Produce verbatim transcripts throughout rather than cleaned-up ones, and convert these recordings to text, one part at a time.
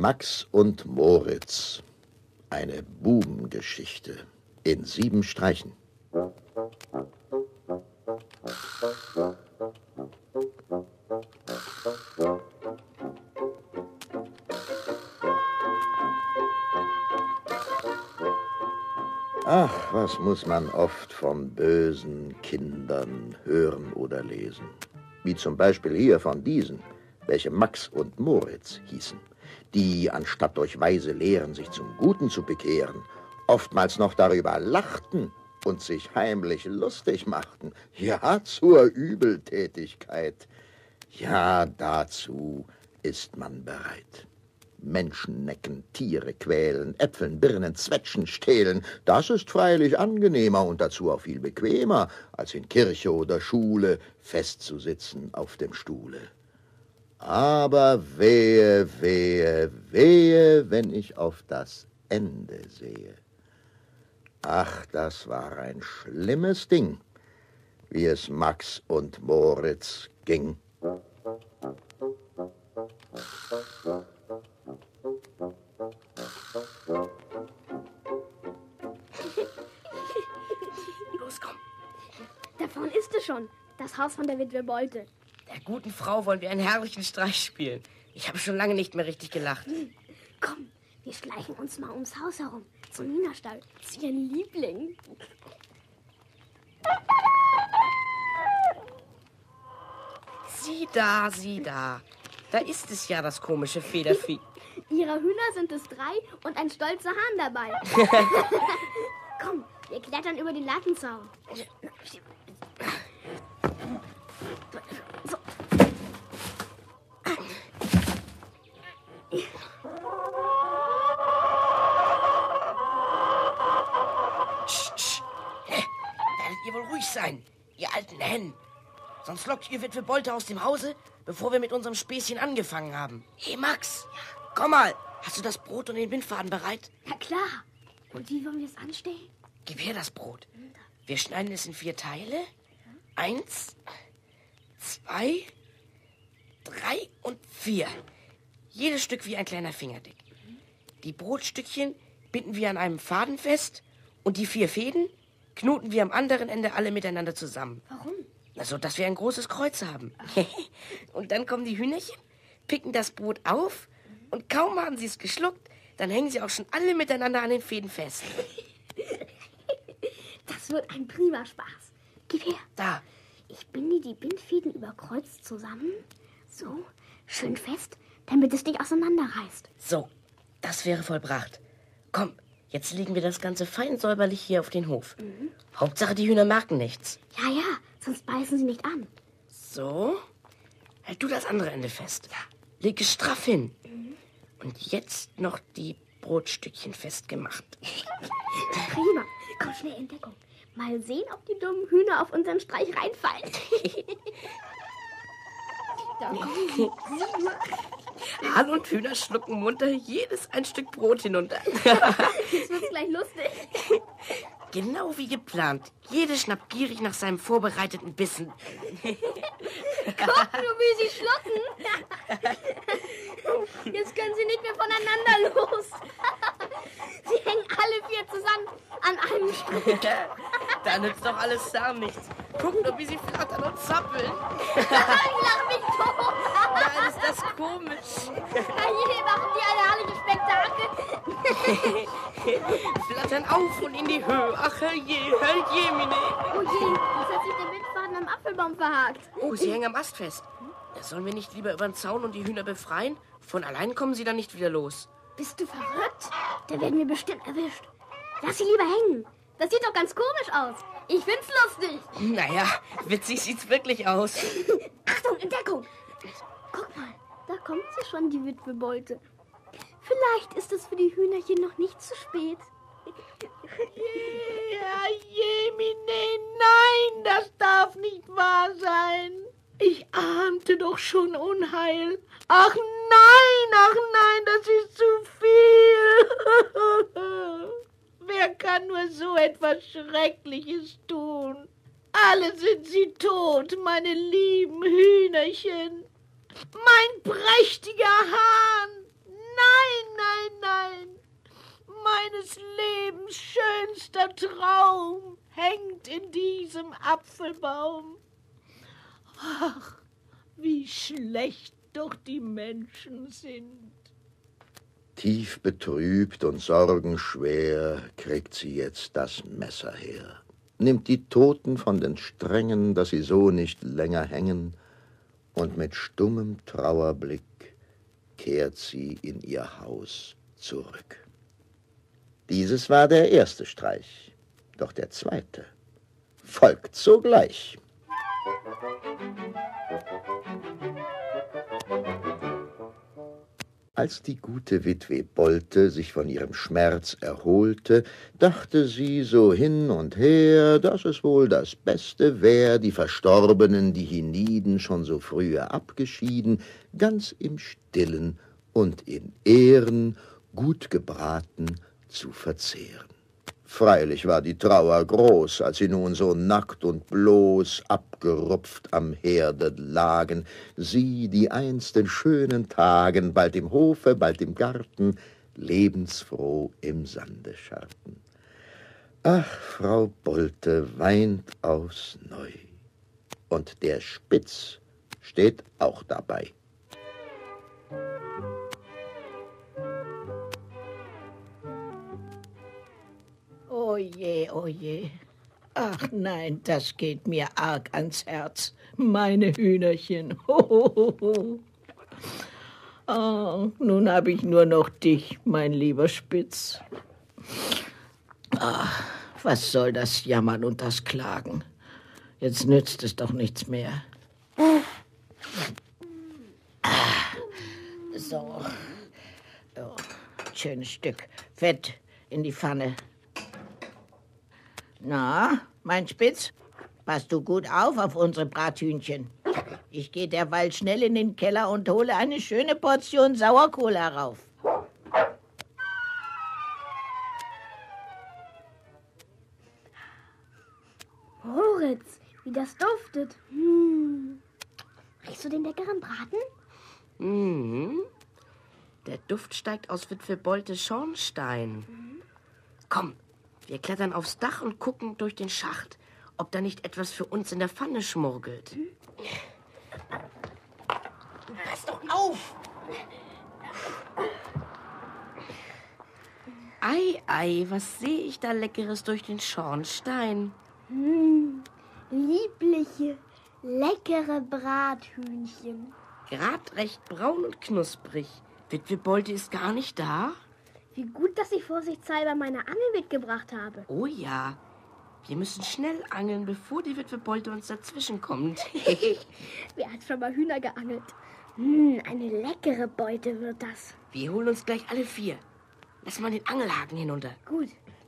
Max und Moritz. Eine Bubengeschichte in sieben Streichen. Ach, was muss man oft von bösen Kindern hören oder lesen. Wie zum Beispiel hier von diesen, welche Max und Moritz hießen, die, anstatt durch weise Lehren sich zum Guten zu bekehren, oftmals noch darüber lachten und sich heimlich lustig machten. Ja, zur Übeltätigkeit. Ja, dazu ist man bereit. Menschen necken, Tiere quälen, Äpfeln, Birnen, Zwetschgen stehlen. Das ist freilich angenehmer und dazu auch viel bequemer, als in Kirche oder Schule festzusitzen auf dem Stuhle. Aber wehe, wehe, wehe, wenn ich auf das Ende sehe. Ach, das war ein schlimmes Ding, wie es Max und Moritz ging. Los, komm. Da vorne ist es schon, das Haus von der Witwe Bolte. Der guten Frau wollen wir einen herrlichen Streich spielen. Ich habe schon lange nicht mehr richtig gelacht. Komm, wir schleichen uns mal ums Haus herum, zum Hühnerstall, zu ihren Liebling. Sieh da, sieh da. Da ist es ja, das komische Federvieh. Ihrer Hühner sind es drei und ein stolzer Hahn dabei. Komm, wir klettern über den Lattenzaun. So. Psst, psst. Werdet ihr wohl ruhig sein, ihr alten Hennen. Sonst lockt ihr Witwe Bolte aus dem Hause, bevor wir mit unserem Späßchen angefangen haben. Hey, Max, ja. Komm mal. Hast du das Brot und den Bindfaden bereit? Na klar. Und wie wollen wir es anstellen? Gib her das Brot. Wir schneiden es in vier Teile. Eins, zwei, drei und vier. Jedes Stück wie ein kleiner Finger dick. Die Brotstückchen binden wir an einem Faden fest und die vier Fäden knoten wir am anderen Ende alle miteinander zusammen. Warum? So, dass wir ein großes Kreuz haben. Und dann kommen die Hühnerchen, picken das Brot auf und kaum haben sie es geschluckt, dann hängen sie auch schon alle miteinander an den Fäden fest. Das wird ein prima Spaß. Gib her. Da. Ich binde die Bindfäden über Kreuz zusammen. So, schön fest, damit es nicht auseinanderreißt. So, das wäre vollbracht. Komm, jetzt legen wir das Ganze fein säuberlich hier auf den Hof. Mhm. Hauptsache, die Hühner merken nichts. Ja, ja, sonst beißen sie nicht an. So, halt du das andere Ende fest. Ja. Leg es straff hin. Mhm. Und jetzt noch die Brotstückchen festgemacht. Prima. Komm, schnell in Deckung. Mal sehen, ob die dummen Hühner auf unseren Streich reinfallen. Da kommen sie. Hahn und Hühner schlucken munter jedes ein Stück Brot hinunter. Jetzt wird's gleich lustig. Genau wie geplant. Jede schnappt gierig nach seinem vorbereiteten Bissen. Guck nur, wie sie schlucken. Jetzt können sie nicht mehr voneinander los. Sie hängen alle vier zusammen an einem Stück. Da nützt doch alles gar nichts. Guck nur, wie sie flattern und zappeln. Ich lach mich tot. Nein, ist das komisch. Hier machen die ein herrliches Spektakel. Flattern auf und in die Höhe. Ach, herrje, herrje, mine. Oh je, jetzt hat sich der Windfaden am Apfelbaum verhakt. Oh, sie hängen am Ast fest. Sollen wir nicht lieber über den Zaun und die Hühner befreien? Von allein kommen sie dann nicht wieder los. Bist du verrückt? Da werden wir bestimmt erwischt. Lass sie lieber hängen. Das sieht doch ganz komisch aus. Ich find's lustig. Naja, witzig sieht's wirklich aus. Achtung, Entdeckung. Guck mal, da kommt sie schon, die Witwe Bolte. Vielleicht ist es für die Hühnerchen noch nicht zu spät. Ja, Jemine, nein, das darf nicht wahr sein. Ich ahnte doch schon Unheil. Ach nein, ach nein, das ist zu viel. Wer kann nur so etwas Schreckliches tun? Alle sind sie tot, meine lieben Hühnerchen. Mein prächtiger Hahn. Nein, schöner Traum hängt in diesem Apfelbaum. Ach, wie schlecht doch die Menschen sind. Tief betrübt und sorgenschwer kriegt sie jetzt das Messer her, nimmt die Toten von den Strängen, dass sie so nicht länger hängen, und mit stummem Trauerblick kehrt sie in ihr Haus zurück. Dieses war der erste Streich, doch der zweite folgt sogleich. Als die gute Witwe Bolte sich von ihrem Schmerz erholte, dachte sie so hin und her, dass es wohl das Beste wär, die Verstorbenen, die hienieden schon so frühe abgeschieden, ganz im Stillen und in Ehren, gut gebraten, zu verzehren. Freilich war die Trauer groß, als sie nun so nackt und bloß abgerupft am Herde lagen, sie, die einst in schönen Tagen, bald im Hofe, bald im Garten, lebensfroh im Sande scharrten. Ach, Frau Bolte weint aufs Neu, und der Spitz steht auch dabei. Oje, oje. Ach nein, das geht mir arg ans Herz. Meine Hühnerchen. Hohoho. Oh, nun habe ich nur noch dich, mein lieber Spitz. Ach, was soll das Jammern und das Klagen? Jetzt nützt es doch nichts mehr. Ah, so. Oh, schönes Stück. Fett in die Pfanne. Na, mein Spitz, passt du gut auf auf unsere Brathühnchen. Ich gehe derweil schnell in den Keller und hole eine schöne Portion Sauerkohl herauf. Moritz, wie das duftet. Hm. Riechst du den leckeren Braten? Mhm. Der Duft steigt aus Witwe Boltes Schornstein. Mhm. Komm, wir klettern aufs Dach und gucken durch den Schacht, ob da nicht etwas für uns in der Pfanne schmurgelt. Mhm. Pass doch auf! Ei, ei, was sehe ich da Leckeres durch den Schornstein? Hm, liebliche, leckere Brathühnchen. Grad recht braun und knusprig. Witwe Bolte ist gar nicht da? Wie gut, dass ich vorsichtshalber meine Angel mitgebracht habe. Oh ja, wir müssen schnell angeln, bevor die Witwe Bolte uns dazwischen kommt. Wer hat schon mal Hühner geangelt? Hm, eine leckere Beute wird das. Wir holen uns gleich alle vier. Lass mal den Angelhaken hinunter. Gut.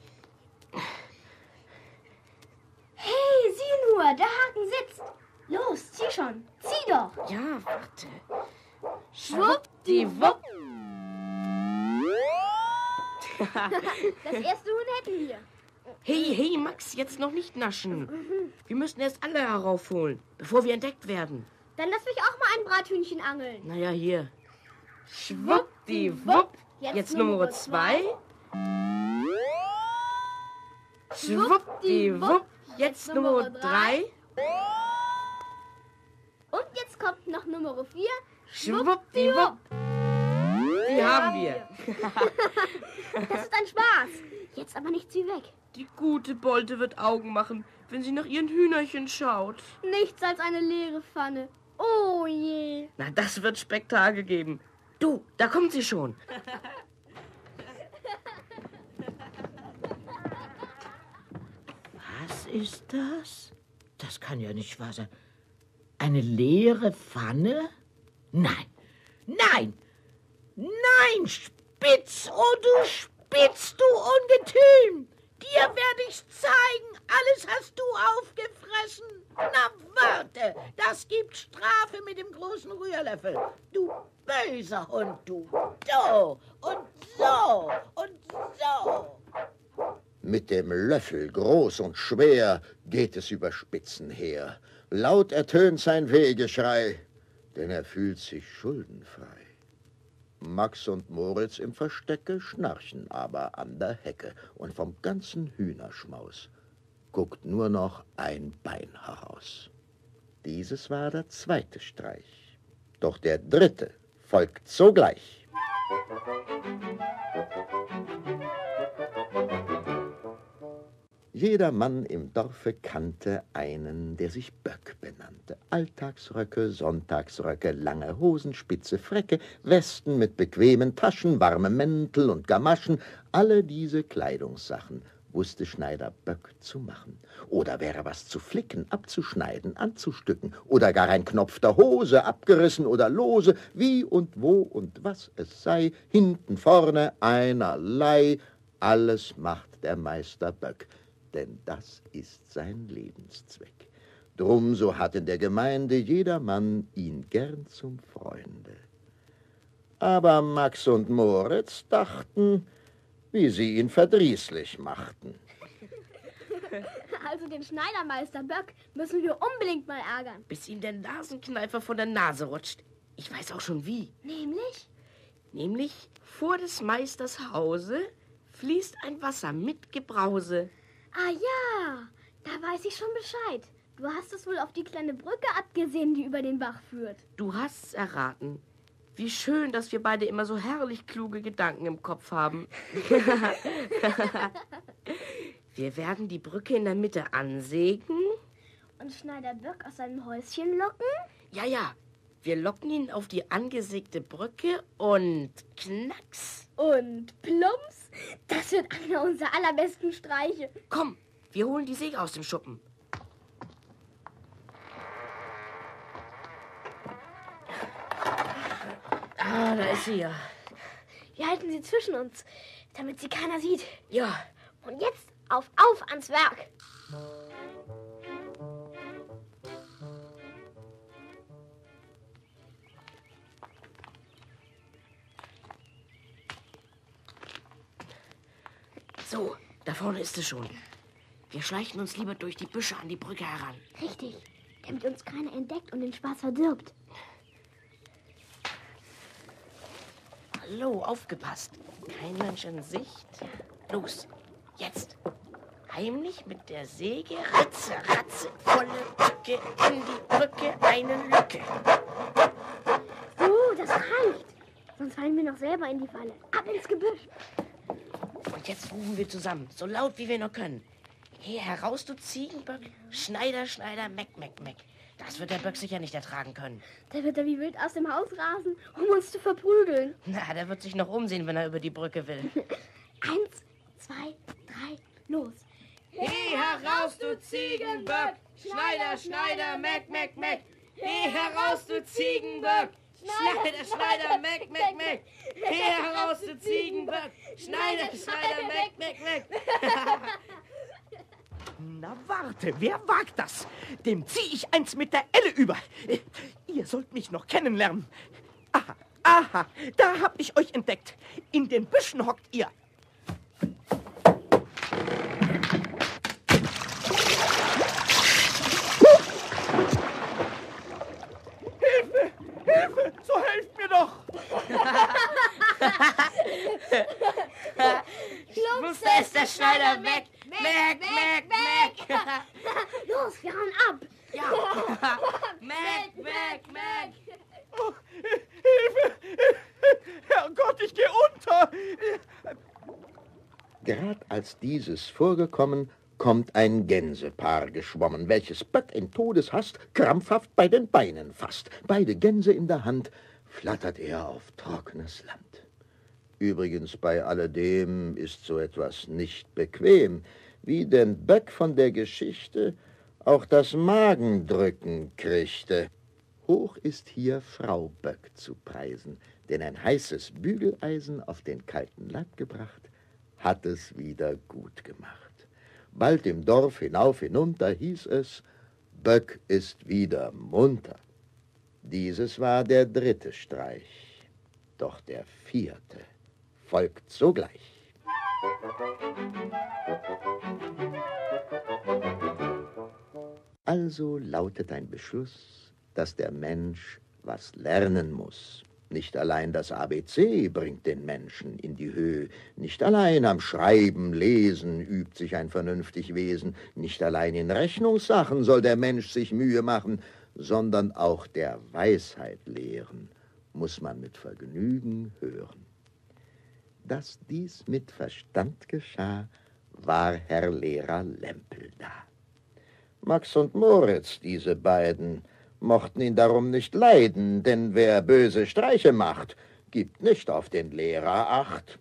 Hey, sieh nur, der Haken sitzt. Los, zieh schon. Zieh doch. Ja, warte. Schwuppdiwupp. Das erste Huhn hätten wir. Hey, hey, Max, jetzt noch nicht naschen. Wir müssen erst alle heraufholen, bevor wir entdeckt werden. Dann lass mich auch mal ein Brathühnchen angeln. Naja, hier. Schwuppdiwupp. Jetzt, jetzt Nummer zwei. Schwuppdiwupp. Jetzt Nummer drei. Und jetzt kommt noch Nummer vier. Schwuppdiwupp. Die haben wir. Das ist ein Spaß. Jetzt aber nichts wie weg. Die gute Bolte wird Augen machen, wenn sie nach ihren Hühnerchen schaut. Nichts als eine leere Pfanne. Oh je. Na, das wird Spektakel geben. Du, da kommt sie schon. Was ist das? Das kann ja nicht wahr sein. Eine leere Pfanne? Nein, nein, nein, Spitz, oh du Spitz, du Ungetüm. Dir werde ich zeigen, alles hast du aufgefressen. Na warte, das gibt Strafe mit dem großen Rührlöffel. Du böser Hund, du. So und so und so. Mit dem Löffel, groß und schwer, geht es über Spitzen her. Laut ertönt sein Wehgeschrei, denn er fühlt sich schuldenfrei. Max und Moritz im Verstecke schnarchen aber an der Hecke, und vom ganzen Hühnerschmaus guckt nur noch ein Bein heraus. Dieses war der zweite Streich, doch der dritte folgt sogleich. Jeder Mann im Dorfe kannte einen, der sich Böck benannte. Alltagsröcke, Sonntagsröcke, lange Hosen, spitze Fräcke, Westen mit bequemen Taschen, warme Mäntel und Gamaschen, alle diese Kleidungssachen wusste Schneider Böck zu machen. Oder wäre was zu flicken, abzuschneiden, anzustücken, oder gar ein Knopf der Hose, abgerissen oder lose, wie und wo und was es sei, hinten, vorne, einerlei, alles macht der Meister Böck, denn das ist sein Lebenszweck. Drum, so hat in der Gemeinde jedermann ihn gern zum Freunde. Aber Max und Moritz dachten, wie sie ihn verdrießlich machten. Also den Schneidermeister Böck müssen wir unbedingt mal ärgern. Bis ihm der Nasenkneifer von der Nase rutscht. Ich weiß auch schon wie. Nämlich? Nämlich vor des Meisters Hause fließt ein Wasser mit Gebrause. Ah ja, da weiß ich schon Bescheid. Du hast es wohl auf die kleine Brücke abgesehen, die über den Bach führt. Du hast's erraten. Wie schön, dass wir beide immer so herrlich kluge Gedanken im Kopf haben. Wir werden die Brücke in der Mitte ansägen. Und Schneider Böck aus seinem Häuschen locken? Ja, ja. Wir locken ihn auf die angesägte Brücke und knacks. Und plumps, das wird einer unserer allerbesten Streiche. Komm, wir holen die Säge aus dem Schuppen. Ah, da ist sie ja. Wir halten sie zwischen uns, damit sie keiner sieht. Ja. Und jetzt auf, auf ans Werk. So, da vorne ist es schon. Wir schleichen uns lieber durch die Büsche an die Brücke heran. Richtig, damit uns keiner entdeckt und den Spaß verdirbt. Hallo, aufgepasst. Kein Mensch in Sicht. Los, jetzt. Heimlich mit der Säge, ratze, ratze, volle Brücke, in die Brücke eine Lücke. So, das reicht. Sonst fallen wir noch selber in die Falle. Ab ins Gebüsch. Und jetzt rufen wir zusammen, so laut wie wir nur können. Hier heraus, du Ziegenböck, Schneider, Schneider, Meck, Meck, Meck. Das wird der Böck sicher nicht ertragen können. Der wird da wie wild aus dem Haus rasen, um uns zu verprügeln. Na, der wird sich noch umsehen, wenn er über die Brücke will. Eins, zwei, drei, los. Geh heraus, du Ziegenböck, Schneider, Schneider, Meck, Meck, Meck. Geh heraus, du Ziegenböck, Schneider, Schneider, Meck, Meck, Meck. Geh heraus, du Ziegenböck, Schneider, Schneider, Meck, Meck, Meck. Na warte, wer wagt das? Dem zieh ich eins mit der Elle über. Ihr sollt mich noch kennenlernen. Aha, aha, da hab ich euch entdeckt. In den Büschen hockt ihr. Hilfe, Hilfe, so helft mir doch. Schluss, da ist der Schneider weg. Meck, Meck, Meck. Los, wir hauen ab. Ja. Meck, Meck, Meck. Oh, Hilfe! Herrgott, ich gehe unter! Gerade als dieses vorgekommen, kommt ein Gänsepaar geschwommen, welches Böck in Todeshast krampfhaft bei den Beinen fasst. Beide Gänse in der Hand flattert er auf trockenes Land. Übrigens, bei alledem ist so etwas nicht bequem, wie denn Böck von der Geschichte auch das Magendrücken kriegte. Hoch ist hier Frau Böck zu preisen, denn ein heißes Bügeleisen auf den kalten Latt gebracht, hat es wieder gut gemacht. Bald im Dorf hinauf hinunter hieß es, Böck ist wieder munter. Dieses war der dritte Streich, doch der vierte folgt sogleich. Also lautet ein Beschluss, dass der Mensch was lernen muss. Nicht allein das A B C bringt den Menschen in die Höhe, nicht allein am Schreiben, Lesen übt sich ein vernünftig Wesen, nicht allein in Rechnungssachen soll der Mensch sich Mühe machen, sondern auch der Weisheit lehren muss man mit Vergnügen hören. Dass dies mit Verstand geschah, war Herr Lehrer Lempel da. Max und Moritz, diese beiden, mochten ihn darum nicht leiden, denn wer böse Streiche macht, gibt nicht auf den Lehrer Acht.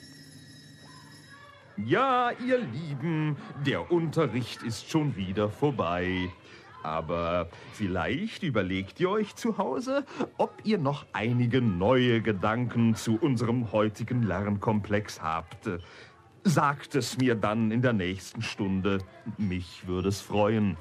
Ja, ihr Lieben, der Unterricht ist schon wieder vorbei. Aber vielleicht überlegt ihr euch zu Hause, ob ihr noch einige neue Gedanken zu unserem heutigen Lernkomplex habt. Sagt es mir dann in der nächsten Stunde. Mich würde es freuen.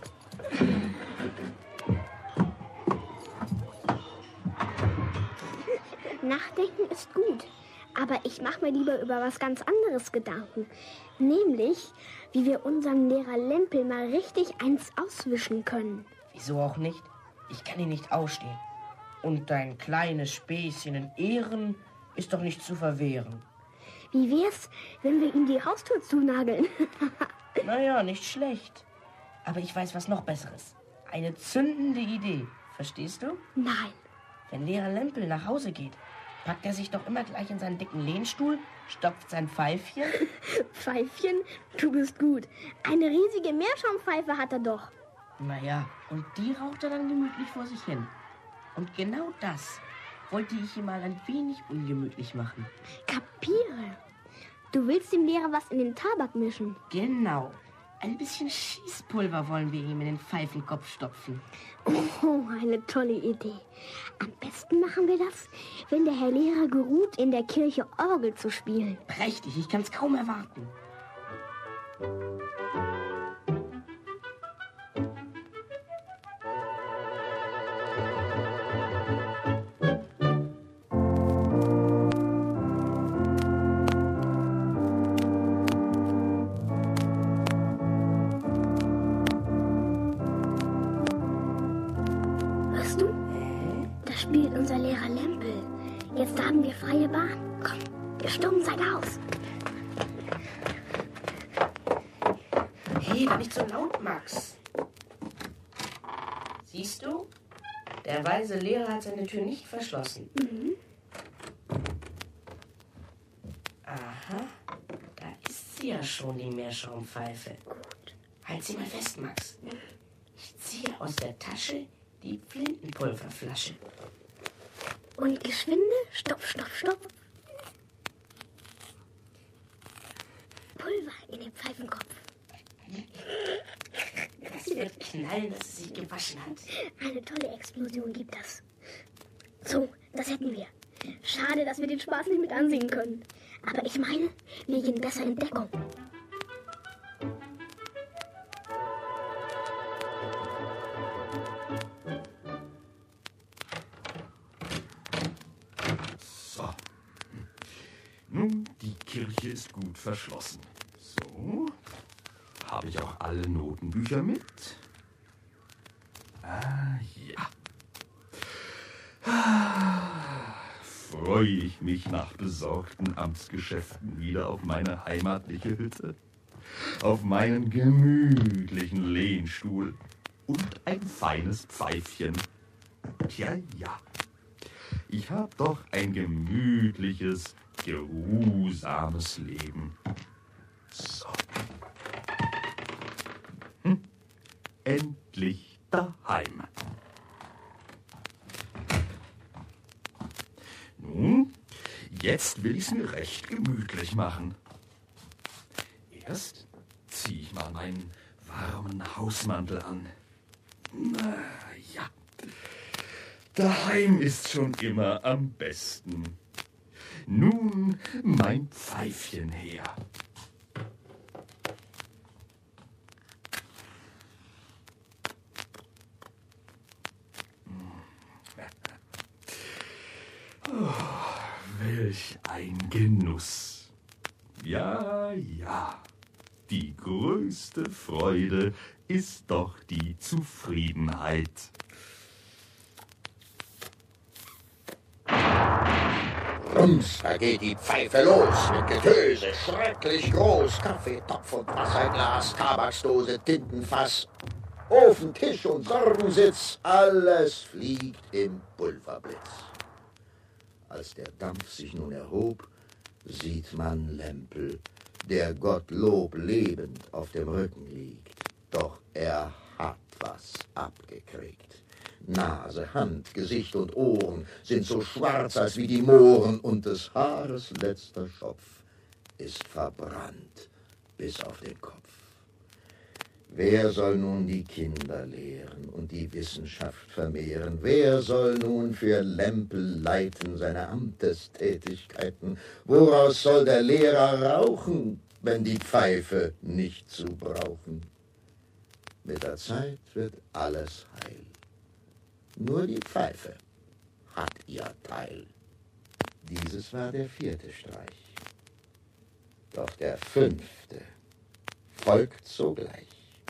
Nachdenken ist gut, aber ich mache mir lieber über was ganz anderes Gedanken. Nämlich, wie wir unserem Lehrer Lempel mal richtig eins auswischen können. Wieso auch nicht? Ich kann ihn nicht ausstehen. Und dein kleines Späßchen in Ehren ist doch nicht zu verwehren. Wie wär's, wenn wir ihm die Haustür zunageln? Naja, nicht schlecht. Aber ich weiß was noch Besseres. Eine zündende Idee. Verstehst du? Nein. Wenn Lehrer Lempel nach Hause geht, packt er sich doch immer gleich in seinen dicken Lehnstuhl, stopft sein Pfeifchen. Pfeifchen? Du bist gut. Eine riesige Meerschaumpfeife hat er doch. Naja, und die raucht er dann gemütlich vor sich hin. Und genau das wollte ich ihm mal ein wenig ungemütlich machen. Kapiere. Du willst dem Lehrer was in den Tabak mischen. Genau. Ein bisschen Schießpulver wollen wir ihm in den Pfeifenkopf stopfen. Oh, eine tolle Idee. Am besten machen wir das, wenn der Herr Lehrer geruht, in der Kirche Orgel zu spielen. Prächtig, ich kann's kaum erwarten. Spielt unser Lehrer Lempel. Jetzt haben wir freie Bahn. Komm, wir stürmen Zeit aus. Hey, nicht so laut, Max. Siehst du? Der weise Lehrer hat seine Tür nicht verschlossen. Mhm. Aha, da ist sie ja schon, die Meerschaumpfeife. Gut. Halt sie mal fest, Max. Ich ziehe aus der Tasche die Flintenpulverflasche. Und geschwinde, stopp, stopp, stopp. Pulver in den Pfeifenkopf. Das wird knallen, dass es sich gewaschen hat. Eine tolle Explosion gibt das. So, das hätten wir. Schade, dass wir den Spaß nicht mit ansehen können. Aber ich meine, wir gehen besser in Deckung. Nun, die Kirche ist gut verschlossen. So, habe ich auch alle Notenbücher mit? Ah, ja. Ah, freue ich mich nach besorgten Amtsgeschäften wieder auf meine heimatliche Hütte, auf meinen gemütlichen Lehnstuhl und ein feines Pfeifchen. Tja, ja. Ich habe doch ein gemütliches, geruhsames Leben. So. Hm. Endlich daheim. Nun, jetzt will ich es mir recht gemütlich machen. Erst ziehe ich mal meinen warmen Hausmantel an. Na ja, daheim ist schon immer am besten. Nun mein Pfeifchen her. Oh, welch ein Genuss. Ja, ja, die größte Freude ist doch die Zufriedenheit. Rums, da geht die Pfeife los, mit Getöse, schrecklich groß. Kaffeetopf und Wasserglas, Tabaksdose, Tintenfass, Ofen, Tisch und Sorgensitz, alles fliegt im Pulverblitz. Als der Dampf sich nun erhob, sieht man Lempel, der Gottlob lebend auf dem Rücken liegt. Doch er hat was abgekriegt. Nase, Hand, Gesicht und Ohren sind so schwarz als wie die Mohren, und des Haares letzter Schopf ist verbrannt bis auf den Kopf. Wer soll nun die Kinder lehren und die Wissenschaft vermehren? Wer soll nun für Lempel leiten seine Amtestätigkeiten? Woraus soll der Lehrer rauchen, wenn die Pfeife nicht zu brauchen? Mit der Zeit wird alles heil. Nur die Pfeife hat ihr Teil. Dieses war der vierte Streich. Doch der fünfte folgt sogleich.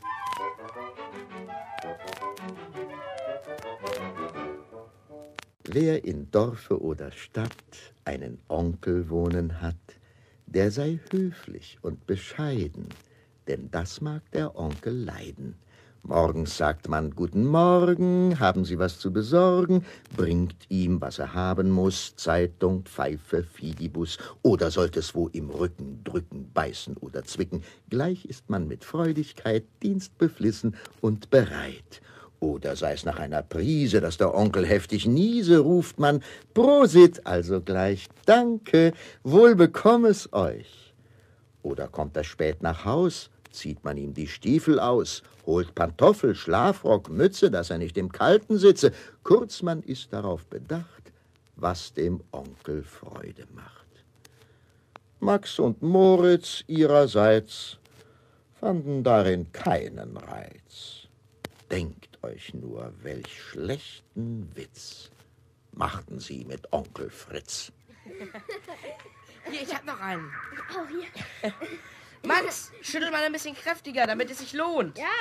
Wer in Dorfe oder Stadt einen Onkel wohnen hat, der sei höflich und bescheiden, denn das mag der Onkel leiden. Morgens sagt man, guten Morgen, haben Sie was zu besorgen, bringt ihm, was er haben muss, Zeitung, Pfeife, Fidibus, oder sollte es wo im Rücken drücken, beißen oder zwicken, gleich ist man mit Freudigkeit dienstbeflissen und bereit. Oder sei es nach einer Prise, dass der Onkel heftig niese, ruft man, Prosit, also gleich, danke, wohl bekomm es euch. Oder kommt er spät nach Haus, zieht man ihm die Stiefel aus, holt Pantoffel, Schlafrock, Mütze, dass er nicht im Kalten sitze. Kurz, man ist darauf bedacht, was dem Onkel Freude macht. Max und Moritz ihrerseits fanden darin keinen Reiz. Denkt euch nur, welch schlechten Witz machten sie mit Onkel Fritz. Hier, ich hab noch einen. Oh, hier. Max, schüttel mal ein bisschen kräftiger, damit es sich lohnt. Ja.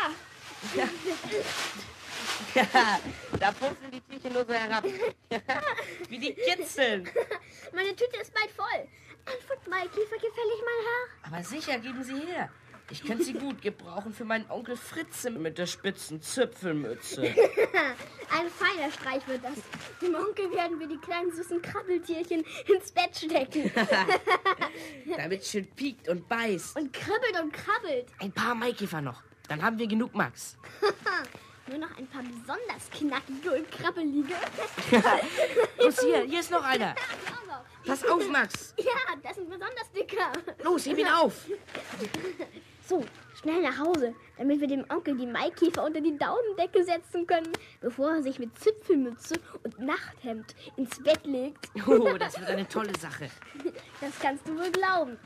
Ja, da pumpen die Tücher nur so herab. Wie die Kitzeln. Meine Tüte ist bald voll. Ein Pfund Maikäfer gefällig, mein Herr? Aber sicher, geben Sie her. Ich könnte sie gut gebrauchen für meinen Onkel Fritze mit der spitzen Zipfelmütze. Ein feiner Streich wird das. Dem Onkel werden wir die kleinen süßen Krabbeltierchen ins Bett stecken. Damit schön piekt und beißt. Und kribbelt und krabbelt. Ein paar Maikäfer noch. Dann haben wir genug, Max. Nur noch ein paar besonders knackige und krabbelige. Los, hier, hier ist noch einer. Pass auf, Max. Ja, das ist ein besonders dicker. Los, heb ihn auf. So, schnell nach Hause, damit wir dem Onkel die Maikäfer unter die Daunendecke setzen können, bevor er sich mit Zipfelmütze und Nachthemd ins Bett legt. Oh, das wird eine tolle Sache. Das kannst du wohl glauben.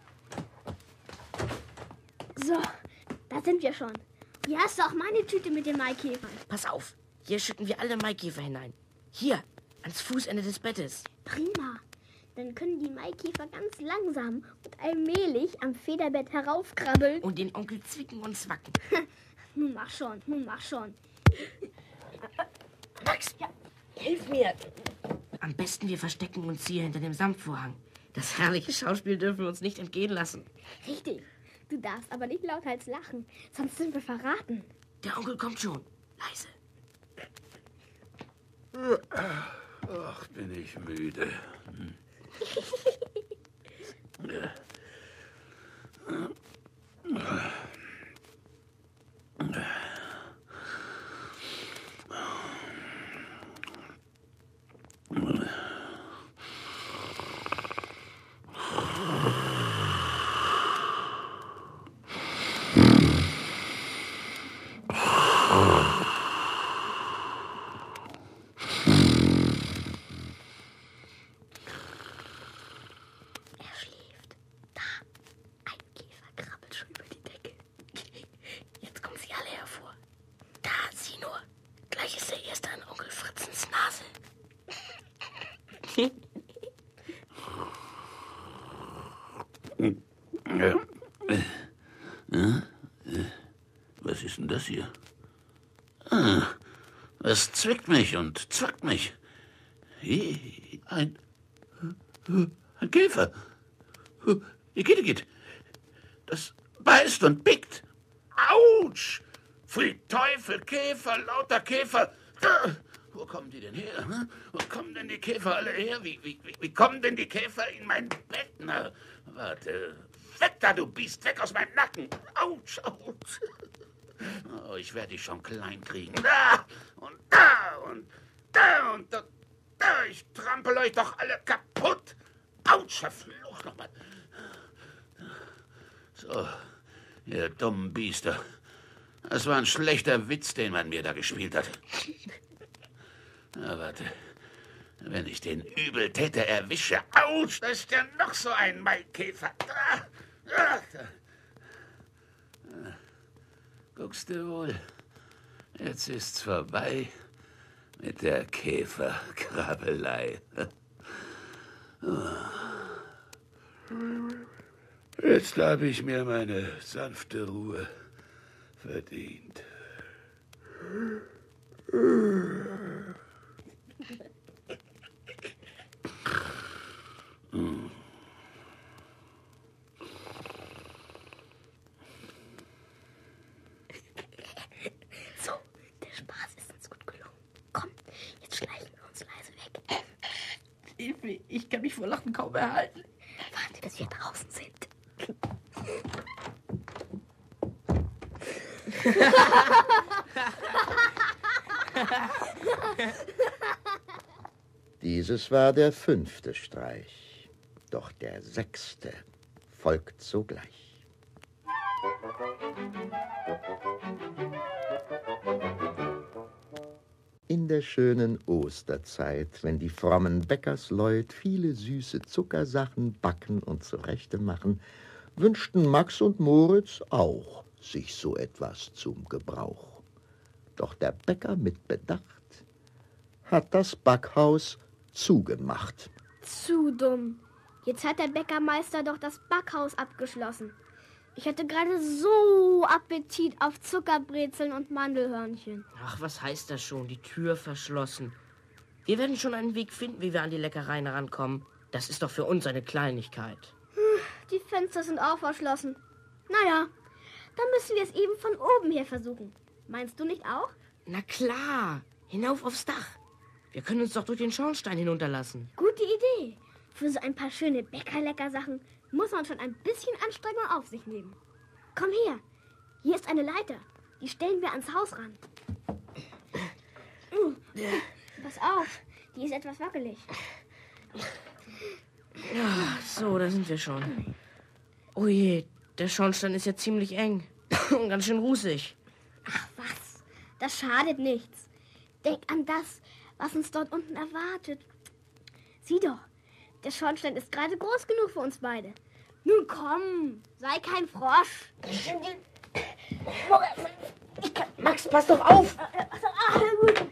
So, da sind wir schon. Hier hast du auch meine Tüte mit den Maikäfern. Pass auf, hier schütten wir alle Maikäfer hinein. Hier, ans Fußende des Bettes. Prima. Dann können die Maikäfer ganz langsam und allmählich am Federbett heraufkrabbeln. Und den Onkel zwicken und zwacken. Nun mach schon, nun mach schon. Max, ja, hilf mir. Am besten wir verstecken uns hier hinter dem Samtvorhang. Das herrliche Schauspiel dürfen wir uns nicht entgehen lassen. Richtig. Du darfst aber nicht lauthals lachen, sonst sind wir verraten. Der Onkel kommt schon. Leise. Ach, bin ich müde. Hm. Was ist denn das hier? Ah, es zwickt mich und zwackt mich. Wie ein, Ein Käfer. Igitt, Igitt. Das beißt und pickt. Autsch! Pfui Teufel, Käfer, lauter Käfer. Wo kommen die denn her? Hm? Wo kommen denn die Käfer alle her? Wie, wie, wie kommen denn die Käfer in mein Bett? Na, warte. Weg da, du Biest, weg aus meinem Nacken. Autsch, autsch. Oh, ich werde dich schon klein kriegen. Da und da und da und da. da. Ich trampel euch doch alle kaputt. Autsch, verflucht nochmal. So, ihr dummen Biester. Das war ein schlechter Witz, den man mir da gespielt hat. Na, warte. Wenn ich den Übeltäter erwische. Autsch, da ist ja noch so ein Maikäfer. Da, da, da. Guckst du wohl, jetzt ist's vorbei mit der Käferkrabbelei. Jetzt habe ich mir meine sanfte Ruhe verdient. So, der Spaß ist uns gut gelungen. Komm, jetzt schleichen wir uns leise weg. Hilfe, ich kann mich vor Lachen kaum erhalten. Warte, bis wir draußen sind. Dieses war der fünfte Streich, doch der sechste folgt sogleich. In der schönen Osterzeit, wenn die frommen Bäckersleut viele süße Zuckersachen backen und zurechte machen, wünschten Max und Moritz auch sich so etwas zum Gebrauch. Doch der Bäcker mit Bedacht hat das Backhaus zugemacht. Zu dumm. Jetzt hat der Bäckermeister doch das Backhaus abgeschlossen. Ich hatte gerade so Appetit auf Zuckerbrezeln und Mandelhörnchen. Ach, was heißt das schon? Die Tür verschlossen. Wir werden schon einen Weg finden, wie wir an die Leckereien rankommen. Das ist doch für uns eine Kleinigkeit. Die Fenster sind auch verschlossen. Naja, dann müssen wir es eben von oben her versuchen. Meinst du nicht auch? Na klar, hinauf aufs Dach. Wir können uns doch durch den Schornstein hinunterlassen. Gute Idee. Für so ein paar schöne Bäckerleckersachen muss man schon ein bisschen Anstrengung auf sich nehmen. Komm her, hier ist eine Leiter. Die stellen wir ans Haus ran. Uh, pass auf, die ist etwas wackelig. Ja, so, da sind wir schon. Oh je, der Schornstein ist ja ziemlich eng und ganz schön rußig. Ach was, das schadet nichts. Denk an das, was uns dort unten erwartet. Sieh doch, der Schornstein ist gerade groß genug für uns beide. Nun komm, sei kein Frosch. Ich kann, Max, pass doch auf! Ah, gut.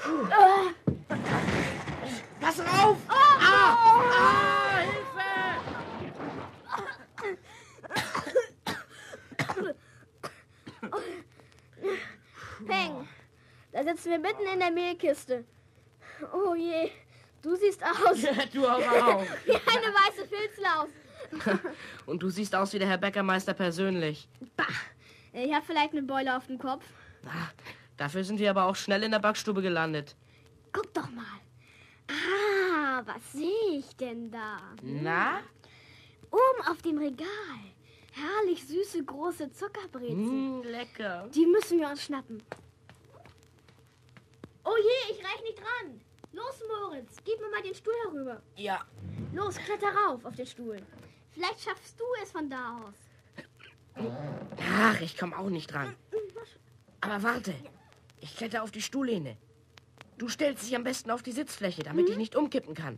Pass auf! Oh, Ah! oh. Ah! Hilfe! Peng, da sitzen wir mitten in der Mehlkiste. Oh je, du siehst aus Du aber auch. wie eine weiße Filzlaus. Und du siehst aus wie der Herr Bäckermeister persönlich. Bah, ich habe vielleicht eine Beule auf dem Kopf. Ah, dafür sind wir aber auch schnell in der Backstube gelandet. Guck doch mal. Ah, was sehe ich denn da? Na? Oben auf dem Regal. Herrlich süße, große Zuckerbrezeln. Mm, lecker. Die müssen wir uns schnappen. Oh je, ich reich nicht dran. Los, Moritz, gib mir mal den Stuhl herüber. Ja. Los, kletter rauf auf den Stuhl. Vielleicht schaffst du es von da aus. Ach, ich komme auch nicht dran. Aber warte, ich kletter auf die Stuhllehne. Du stellst dich am besten auf die Sitzfläche, damit ich nicht umkippen kann.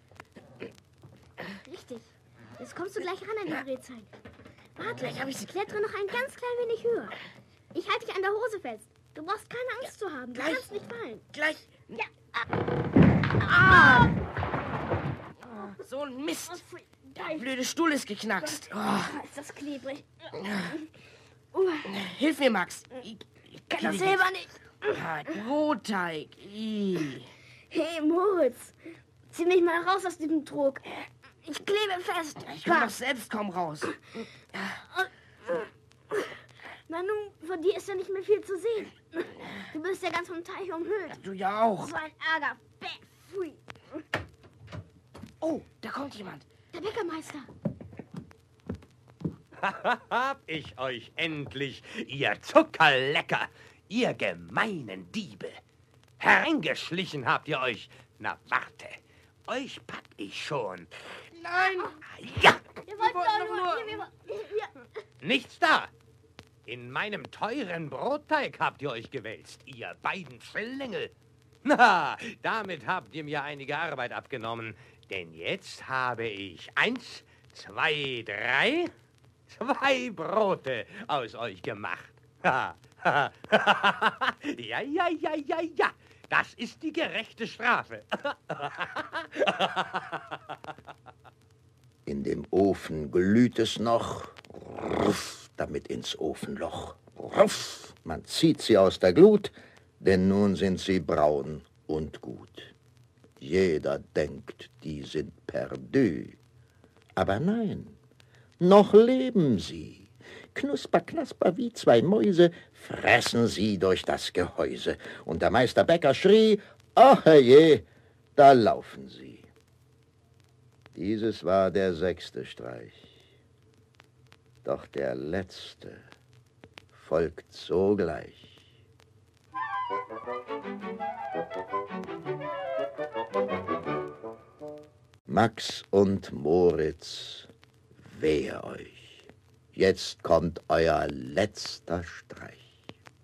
Richtig. Jetzt kommst du gleich ran an die Brezeln. Warte, Gleich hab ich sie. klettere noch ein ganz klein wenig höher. Ich halte dich an der Hose fest. Du brauchst keine Angst zu haben. Du gleich. kannst nicht fallen. Gleich. Ja. Ah! Oh, so ein Mist. Oh, pfui. Der blöde Stuhl ist geknackst. Oh, Ah, ist das klebrig. hilf mir, Max. Ich, ich Kann krieg das dich selber nicht. nicht. Ah, Brotteig. Ih. Hey, Moritz. Zieh mich mal raus aus diesem Trog. Ich klebe fest. Ich komme doch selbst kaum raus. Na nun, von dir ist ja nicht mehr viel zu sehen. Du bist ja ganz vom Teich umhüllt. Du ja auch. So ein Ärger. Bäh, pfui. Oh, da kommt jemand. Der Bäckermeister. Hab ich euch endlich, ihr Zuckerlecker, ihr gemeinen Diebe. Hereingeschlichen habt ihr euch. Na, warte, euch pack ich schon. Nein. Ja, Wir wollten wollten doch doch nur... nur- Wir, wir, wir, nichts da. In meinem teuren Brotteig habt ihr euch gewälzt, ihr beiden Schlingel. Na, damit habt ihr mir einige Arbeit abgenommen. Denn jetzt habe ich eins, zwei, drei, zwei Brote aus euch gemacht. ja, ja, ja, ja, ja. Das ist die gerechte Strafe. In dem Ofen glüht es noch, ruff, damit ins Ofenloch. Ruff, man zieht sie aus der Glut, denn nun sind sie braun und gut. Jeder denkt, die sind perdu. Aber nein, noch leben sie. Knusper, knasper wie zwei Mäuse fressen sie durch das Gehäuse. Und der Meister Bäcker schrie, ach herrje, da laufen sie. Dieses war der sechste Streich. Doch der letzte folgt sogleich. Max und Moritz, wehe euch. Jetzt kommt euer letzter Streich.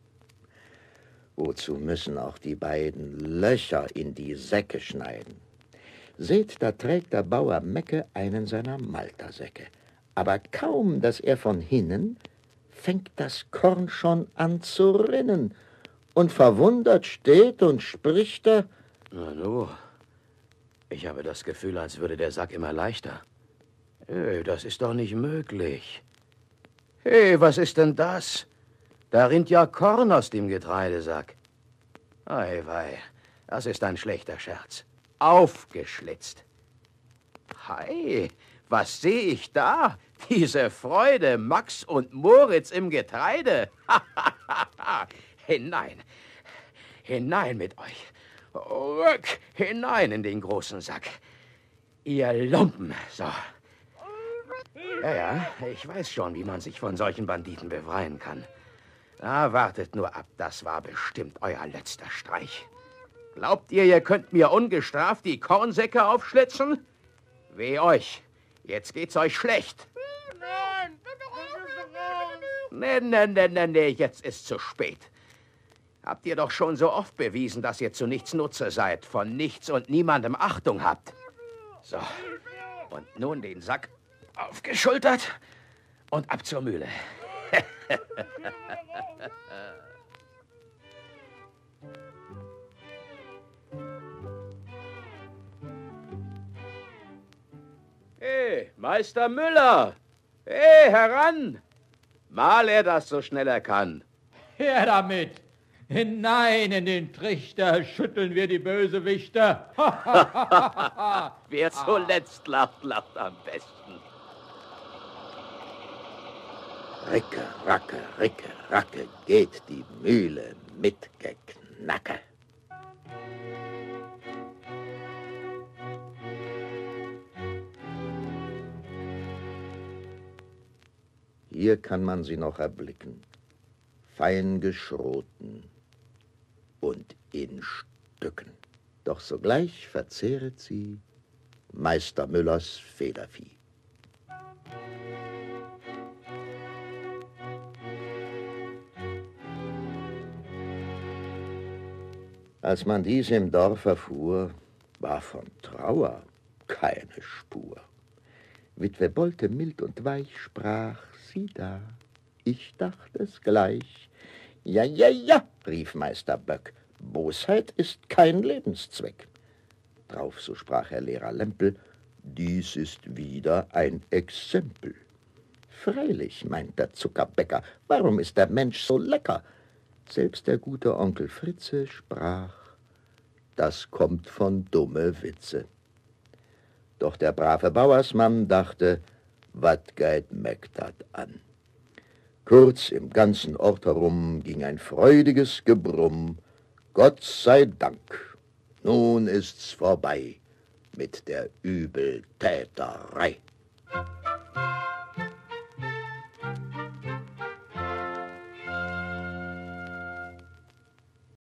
Wozu müssen auch die beiden Löcher in die Säcke schneiden? Seht, da trägt der Bauer Mecke einen seiner Maltersäcke. Aber kaum, dass er von hinnen, fängt das Korn schon an zu rinnen. Und verwundert steht und spricht er, Na nu, ich habe das Gefühl, als würde der Sack immer leichter. Hey, das ist doch nicht möglich. Hey, was ist denn das? Da rinnt ja Korn aus dem Getreidesack. Ei, wei, das ist ein schlechter Scherz. Aufgeschlitzt. Hei, was sehe ich da? Diese Freude, Max und Moritz im Getreide. Hinein, hinein mit euch. Rück hinein in den großen Sack. Ihr Lumpen, so. Ja, ja, ich weiß schon, wie man sich von solchen Banditen befreien kann. Na, wartet nur ab, das war bestimmt euer letzter Streich. Glaubt ihr, ihr könnt mir ungestraft die Kornsäcke aufschlitzen? Weh euch, jetzt geht's euch schlecht. Nein. Nee, nee, nee, nee, nee, jetzt ist zu spät. Habt ihr doch schon so oft bewiesen, dass ihr zu nichts Nutze seid, von nichts und niemandem Achtung habt. So, und nun den Sack aufgeschultert und ab zur Mühle. Hey, Meister Müller! Hey, heran! Mal er das so schnell er kann. Her damit! Hinein in den Trichter schütteln wir die Bösewichter. Wer zuletzt lacht, lacht am besten. Ricke, racke, ricke, racke, geht die Mühle mit Geknacke. Hier kann man sie noch erblicken, fein geschroten und in Stücken. Doch sogleich verzehret sie Meister Müllers Federvieh. Als man dies im Dorf erfuhr, war von Trauer keine Spur. Witwe Bolte mild und weich sprach, sieh da, ich dacht es gleich. Ja, ja, ja, rief Meister Böck, Bosheit ist kein Lebenszweck. Drauf, so sprach Herr Lehrer Lempel, dies ist wieder ein Exempel. Freilich, meint der Zuckerbäcker, warum ist der Mensch so lecker? Selbst der gute Onkel Fritze sprach, das kommt von dumme Witze. Doch der brave Bauersmann dachte, wat geht meg dat an? Kurz im ganzen Ort herum ging ein freudiges Gebrumm. Gott sei Dank, nun ist's vorbei mit der Übeltäterei.